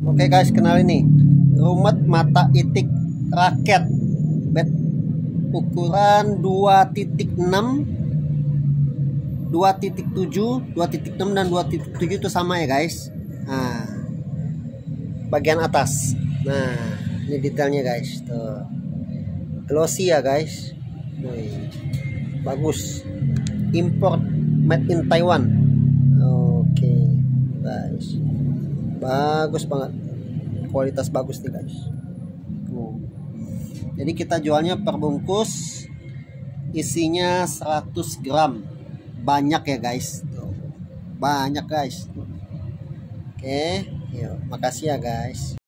Oke guys, kenalin nih rumet mata itik raket bed ukuran 2.6, 2.7, 2.6 dan 2.7 itu sama ya guys. Nah, bagian atas. Nah, ini detailnya guys. Tuh. Glossy ya guys. Wih, bagus. Import made in Taiwan. Oke, guys. Bagus banget. Kualitas bagus nih guys. Jadi kita jualnya per bungkus, isinya 100 gram. Banyak ya guys. Tuh. Banyak guys. Oke, yuk, makasih ya guys.